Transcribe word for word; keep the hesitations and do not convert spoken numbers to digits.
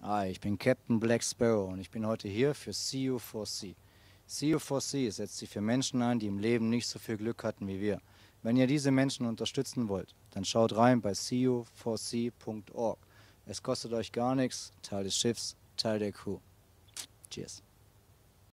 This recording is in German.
Hi, ich bin Captain Black Sparrow und ich bin heute hier für C U four C. C U four C setzt sich für Menschen ein, die im Leben nicht so viel Glück hatten wie wir. Wenn ihr diese Menschen unterstützen wollt, dann schaut rein bei C U four C punkt org. Es kostet euch gar nichts, Teil des Schiffs, Teil der Crew. Cheers.